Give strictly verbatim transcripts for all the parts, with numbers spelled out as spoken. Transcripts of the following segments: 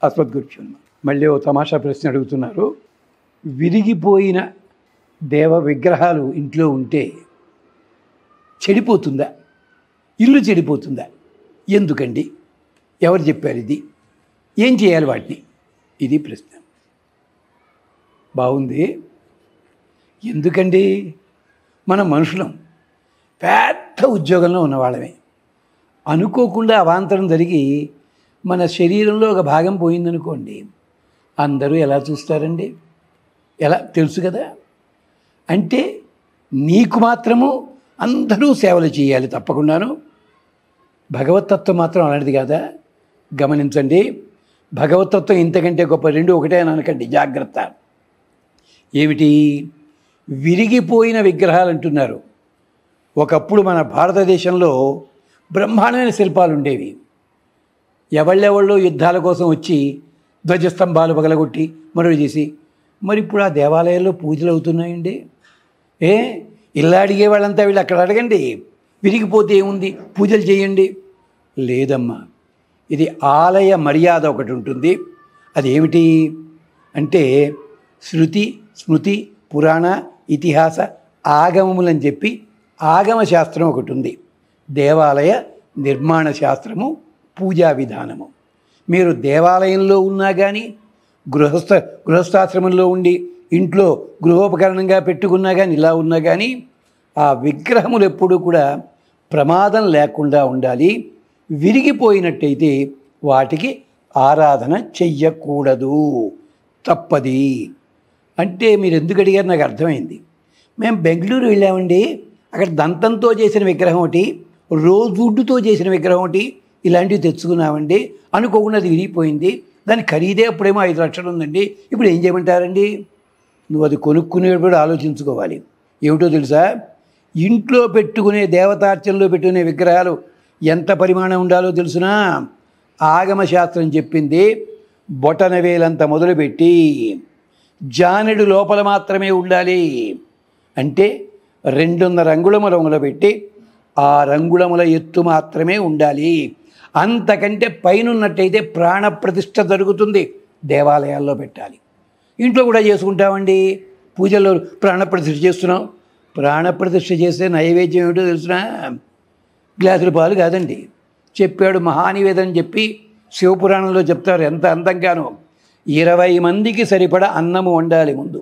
అస్మద్గురుభ్యో నమః. మళ్ళీ ఓ తమాషా ప్రశ్న అడుగుతున్నారు. విరిగిపోయిన దేవ విగ్రహాలు ఇంట్లో ఉంటే చెడిపోతుందా? ఇల్లు చెడిపోతుందా? ఎందుకండి? ఎవరు చెప్పారు ఇది? ఏం చేయాలి వాటిని? ఇది ప్రశ్న. బాగుంది. ఎందుకండి? మన మనుషులం, పెద్ద ఉద్యోగంలో ఉన్నవాళ్ళమే. అనుకోకుండా అవాంతరం జరిగి మన శరీరంలో ఒక భాగం పోయిందనుకోండి, అందరూ ఎలా చూస్తారండి? ఎలా తెలుసు కదా. అంటే నీకు మాత్రము అందరూ సేవలు చేయాలి తప్పకుండాను. భగవతత్వం మాత్రం అలాంటిది కాదా? గమనించండి. భగవతత్వం ఇంతకంటే గొప్ప. రెండు ఒకటే అని అనకండి, జాగ్రత్త. ఏమిటి? విరిగిపోయిన విగ్రహాలు అంటున్నారు. ఒకప్పుడు మన భారతదేశంలో బ్రహ్మాండమైన శిల్పాలు ఉండేవి. ఎవళ్ళెవళ్ళు యుద్ధాల కోసం వచ్చి ధ్వజస్తంభాలు పగలగొట్టి మరొకటి చేసి, మరి ఇప్పుడు ఆ దేవాలయాల్లో పూజలు అవుతున్నాయండి. ఏ ఇలా అడిగే వాళ్ళంతా వీళ్ళు అక్కడ అడగండి. విరిగిపోతే ఏముంది, పూజలు చేయండి. లేదమ్మా, ఇది ఆలయ మర్యాద ఒకటి ఉంటుంది. అది ఏమిటి అంటే శృతి, స్మృతి, పురాణ, ఇతిహాస, ఆగమములని చెప్పి ఆగమ శాస్త్రం ఒకటి ఉంది. దేవాలయ నిర్మాణ శాస్త్రము, పూజా విధానము. మీరు దేవాలయంలో ఉన్నా కానీ, గృహస్థ గృహస్థాశ్రమంలో ఉండి ఇంట్లో గృహోపకరణంగా పెట్టుకున్నా కానీ, ఇలా ఉన్నా కానీ ఆ విగ్రహములు ఎప్పుడూ కూడా ప్రమాదం లేకుండా ఉండాలి. విరిగిపోయినట్టయితే వాటికి ఆరాధన చెయ్యకూడదు, తప్పది. అంటే మీరు ఎందుకు అడిగారు నాకు అర్థమైంది. మేము బెంగళూరు వెళ్ళామండి, అక్కడ దంతంతో చేసిన విగ్రహం ఒకటి, రోజుడ్డుతో చేసిన విగ్రహం ఒకటి, ఇలాంటివి తెచ్చుకున్నామండి. అనుకోకుండా అది విరిగిపోయింది. దాని ఖరీదే అప్పుడేమో ఐదు లక్షలు ఉందండి. ఇప్పుడు ఏం చేయమంటారండి? నువ్వు అది కొనుక్కునేటప్పుడు ఆలోచించుకోవాలి. ఏమిటో తెలుసా? ఇంట్లో పెట్టుకునే దేవతార్చనలో పెట్టుకునే విగ్రహాలు ఎంత పరిమాణం ఉండాలో తెలుసునా? ఆగమశాస్త్రం చెప్పింది బొటన వేలంత మొదలుపెట్టి జానెడు లోపల మాత్రమే ఉండాలి. అంటే రెండున్నర రంగుళముల మొదలుపెట్టి ఆ రంగుళముల ఎత్తు మాత్రమే ఉండాలి. అంతకంటే పైనున్నట్టయితే ప్రాణప్రతిష్ఠ జరుగుతుంది. దేవాలయాల్లో పెట్టాలి. ఇంట్లో కూడా చేసుకుంటామండి. పూజల్లో ప్రాణప్రతిష్ఠ చేస్తున్నాం. ప్రాణప్రతిష్ఠ చేస్తే నైవేద్యం ఏమిటో తెలుసునా? గ్లాసుల పాలు కాదండి. చెప్పాడు మహానివేదన చెప్పి శివపురాణంలో చెప్తారు ఎంత అందంగానో. ఇరవై మందికి సరిపడా అన్నము వండాలి ముందు.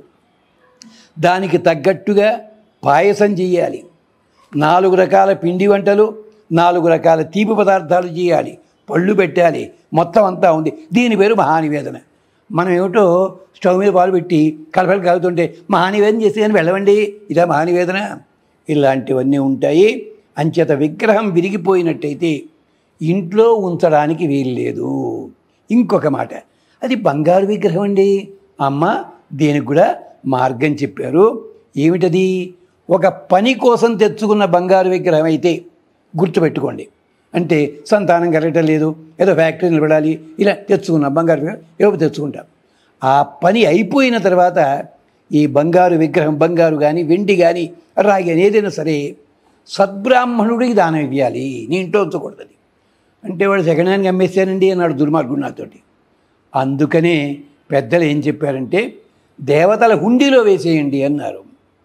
దానికి తగ్గట్టుగా పాయసం చేయాలి. నాలుగు రకాల పిండి వంటలు, నాలుగు రకాల తీపి పదార్థాలు చేయాలి. పళ్ళు పెట్టాలి. మొత్తం అంతా ఉంది. దీని పేరు మహానివేదన. మనం ఏమిటో స్టవ్ మీద పాలు పెట్టి కలపలు కలుగుతుంటే మహానివేదన చేస్తే కానీ వెళ్ళవండి. ఇదా మహానివేదన? ఇలాంటివన్నీ ఉంటాయి. అంచేత విగ్రహం విరిగిపోయినట్టయితే ఇంట్లో ఉంచడానికి వీలు లేదు. ఇంకొక మాట, అది బంగారు విగ్రహం అండి. అమ్మ దీనికి కూడా మార్గం చెప్పారు. ఏమిటది? ఒక పని కోసం తెచ్చుకున్న బంగారు విగ్రహం అయితే గుర్తుపెట్టుకోండి. అంటే సంతానం కలగటం లేదు, ఏదో ఫ్యాక్టరీ నిలబడాలి, ఇలా తెచ్చుకున్న బంగారు విగ్రహం ఏవో తెచ్చుకుంటాం. ఆ పని అయిపోయిన తర్వాత ఈ బంగారు విగ్రహం, బంగారు కానీ వెండి కానీ రాగి కానీ ఏదైనా సరే సద్బ్రాహ్మణుడికి దానం ఇవ్వాలి. నీ ఇంట్లో ఉంచకూడదు. అంటే వాడు సెకండ్ హ్యాండ్కి అమ్మేస్తానండి అన్నాడు దుర్మార్గుడు నాతోటి. అందుకనే పెద్దలు ఏం చెప్పారంటే దేవతల హుండీలో వేసేయండి అన్నారు.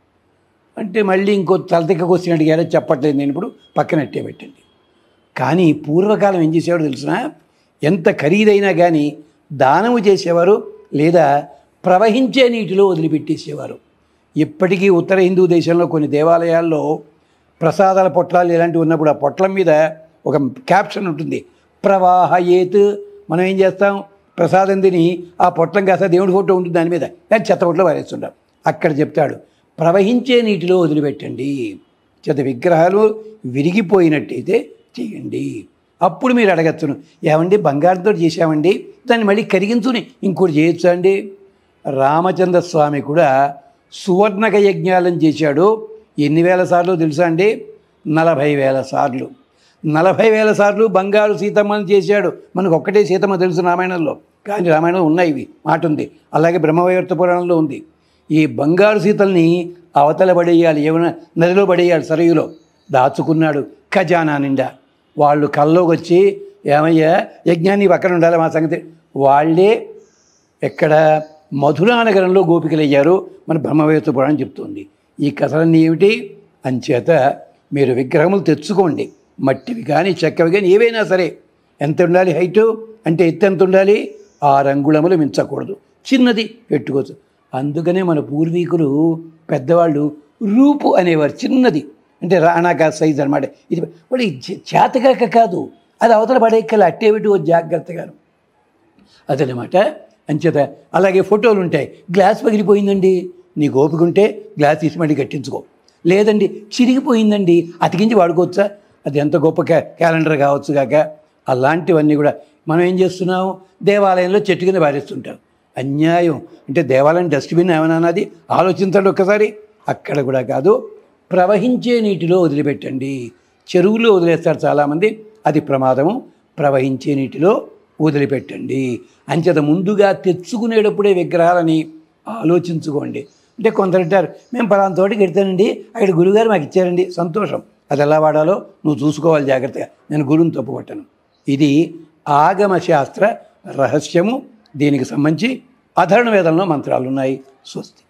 అంటే మళ్ళీ ఇంకో తలతిక్కకు వచ్చిన అడిగారో చెప్పట్లేదు నేను, ఇప్పుడు పక్కనట్టే పెట్టండి. కానీ పూర్వకాలం ఏం చేసేవాడు తెలిసిన? ఎంత ఖరీదైనా కానీ దానము చేసేవారు, లేదా ప్రవహించే నీటిలో వదిలిపెట్టేసేవారు. ఇప్పటికీ ఉత్తర హిందూ దేశంలో కొన్ని దేవాలయాల్లో ప్రసాదాల పొట్లాలు ఇలాంటివి ఉన్నప్పుడు ఆ పొట్లం మీద ఒక క్యాప్షన్ ఉంటుంది, ప్రవాహయేత్. మనం ఏం చేస్తాం? ప్రసాదం తిని ఆ పొట్లం కాస్త దేవుడి ఫోటో ఉంటుంది దాని మీద, దాన్ని చెత్త పొట్లో వారేస్తుంటాం. అక్కడ చెప్తాడు ప్రవహించే నీటిలో వదిలిపెట్టండి. చేత విగ్రహాలు విరిగిపోయినట్టయితే చేయండి. అప్పుడు మీరు అడగచ్చును, ఏమండి బంగారంతో చేసామండి, దాన్ని మళ్ళీ కరిగించుని ఇంకోటి చేయొచ్చా అండి? రామచంద్ర స్వామి కూడా సువర్ణక యజ్ఞాలను చేశాడు. ఎన్ని వేల సార్లు తెలుసా అండి? నలభై వేల సార్లు. నలభై వేల సార్లు బంగారు సీతమ్మని చేశాడు. మనకు ఒక్కటే సీతమ్మ తెలుసు రామాయణంలో, కానీ రామాయణంలో ఉన్నాయి ఇవి మాట ఉంది. అలాగే బ్రహ్మవైవర్త పురాణంలో ఉంది. ఈ బంగారు సీతల్ని అవతల పడేయాలి, ఏమైనా నదిలో పడేయాలి, సరయులో దాచుకున్నాడు ఖజానా నిండా. వాళ్ళు కల్లోకి వచ్చి, ఏమయ్యా యజ్ఞాన్ని పక్కన ఉండాలి మా సంగతి, వాళ్ళే ఎక్కడ మధురా నగరంలో గోపికలయ్యారు మన బ్రహ్మవేత్త పురాణం చెప్తుంది. ఈ కథలన్నీ ఏమిటి అంచేత మీరు విగ్రహములు తెచ్చుకోండి, మట్టివి కానీ చెక్కవి కానీ ఏవైనా సరే. ఎంత ఉండాలి హైటు అంటే ఎత్తు ఎంత ఉండాలి, ఆరు అంగుళములు మించకూడదు, చిన్నది పెట్టుకోవచ్చు. అందుకనే మన పూర్వీకులు పెద్దవాళ్ళు రూపు అనేవారు, చిన్నది అంటే రాణాకా సైజ్ అనమాట. ఇది వాడు చేతకాక కాదు, అది అవతల పడేక్కల అట్టేవిటి జాగ్రత్తగా అదనమాట. అంచేత అలాగే ఫోటోలు ఉంటాయి, గ్లాస్ పగిలిపోయిందండి, నీకు ఓపిక ఉంటే గ్లాస్ తీసి మళ్ళీ కట్టించుకో, లేదండి చిరిగిపోయిందండి అతికించి వాడుకోవచ్చా, అది ఎంత గొప్ప క్యా క్యాలెండర్ కావచ్చు కాక. అలాంటివన్నీ కూడా మనం ఏం చేస్తున్నాం, దేవాలయంలో చెట్టు కింద పారేస్తుంటాం. అన్యాయం. అంటే దేవాలయం డస్ట్బిన్ ఏమైనా అన్నది ఆలోచించండి ఒక్కసారి. అక్కడ కూడా కాదు, ప్రవహించే నీటిలో వదిలిపెట్టండి. చెరువులో వదిలేస్తారు చాలామంది, అది ప్రమాదము. ప్రవహించే నీటిలో వదిలిపెట్టండి. అంచేత ముందుగా తెచ్చుకునేటప్పుడే విగ్రహాలని ఆలోచించుకోండి. అంటే కొందరు అంటారు, మేము పలానా తోటికి వెళ్తానండి, అక్కడ గురువుగారు మాకు ఇచ్చారండి, సంతోషం, అది ఎలా వాడాలో నువ్వు చూసుకోవాలి జాగ్రత్తగా, నేను గురువుని తప్పుపట్టను. ఇది ఆగమశాస్త్ర రహస్యము. దీనికి సంబంధించి అధర్ణ వేదంలో మంత్రాలు ఉన్నాయి. స్వస్తి.